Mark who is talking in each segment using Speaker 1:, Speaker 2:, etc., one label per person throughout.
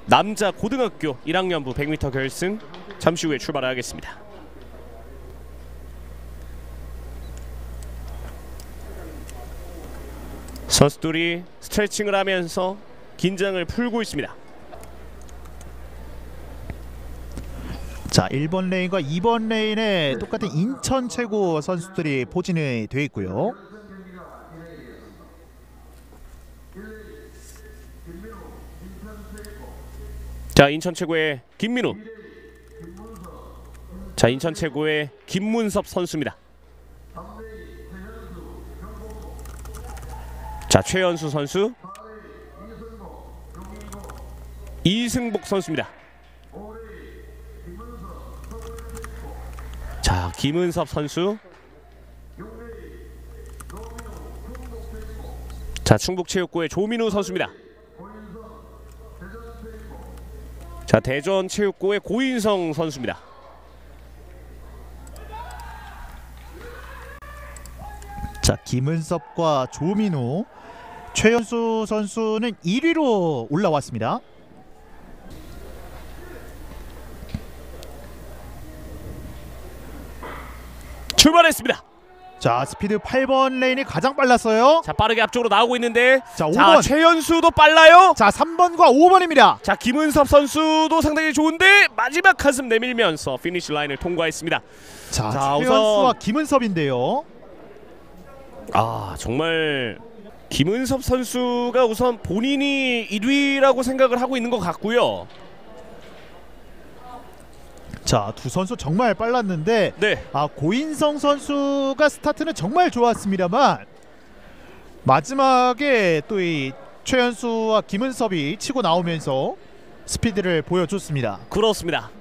Speaker 1: 남자 고등학교 1학년부 100m 결승 잠시 후에 출발하겠습니다. 선수들이 스트레칭을 하면서 긴장을 풀고 있습니다.
Speaker 2: 자, 1번 레인과 2번 레인에 똑같은 인천 최고 선수들이 포진이 되어 있고요.
Speaker 1: 자, 인천 최고의 김민우. 자, 인천 최고의 김문섭 선수입니다. 자, 최연수 선수, 이승복 선수입니다. 자, 김은섭 선수. 자, 충북체육고의 조민우 선수입니다. 자, 대전체육고의 고인성 선수입니다.
Speaker 2: 자, 김은섭과 조민우, 최연수 선수는 1위로 올라왔습니다.
Speaker 1: 출발했습니다.
Speaker 2: 자, 스피드 8번 레인이 가장 빨랐어요.
Speaker 1: 자, 빠르게 앞쪽으로 나오고 있는데,
Speaker 2: 자, 5번.
Speaker 1: 자, 최연수도 빨라요.
Speaker 2: 자, 3번과 5번입니다.
Speaker 1: 자, 김은섭 선수도 상당히 좋은데 마지막 가슴 내밀면서 피니시 라인을 통과했습니다.
Speaker 2: 자,
Speaker 1: 자,
Speaker 2: 최연수와
Speaker 1: 우선
Speaker 2: 김은섭인데요.
Speaker 1: 정말 김은섭 선수가 우선 본인이 1위라고 생각을 하고 있는 것 같고요.
Speaker 2: 자, 두 선수 정말 빨랐는데,
Speaker 1: 네,
Speaker 2: 고인성 선수가 스타트는 정말 좋았습니다만 마지막에 또 이 최연수와 김은섭이 치고 나오면서 스피드를 보여줬습니다.
Speaker 1: 그렇습니다.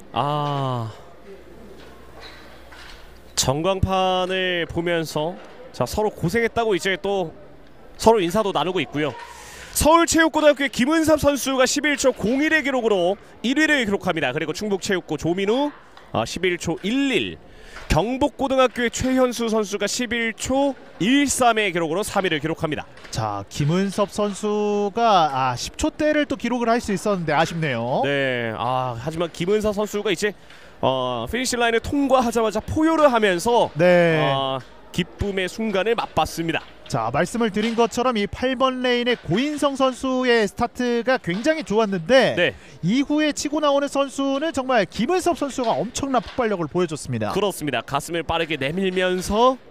Speaker 1: 전광판을 보면서 자, 서로 고생했다고 이제 또 서로 인사도 나누고 있고요. 서울체육고등학교의 김은섭 선수가 11초 01의 기록으로 1위를 기록합니다. 그리고 충북체육고 조민우 11초 11, 경북고등학교의 최현수 선수가 11초 13의 기록으로 3위를 기록합니다.
Speaker 2: 자, 김은섭 선수가 10초대를 또 기록을 할 수 있었는데 아쉽네요.
Speaker 1: 네, 하지만 김은섭 선수가 이제 피니시 라인을 통과하자마자 포효를 하면서
Speaker 2: 네.
Speaker 1: 기쁨의 순간을 맛봤습니다.
Speaker 2: 자, 말씀을 드린 것처럼 이 8번 레인의 고인성 선수의 스타트가 굉장히 좋았는데,
Speaker 1: 네,
Speaker 2: 이후에 치고 나오는 선수는 정말 김은섭 선수가 엄청난 폭발력을 보여줬습니다.
Speaker 1: 그렇습니다. 가슴을 빠르게 내밀면서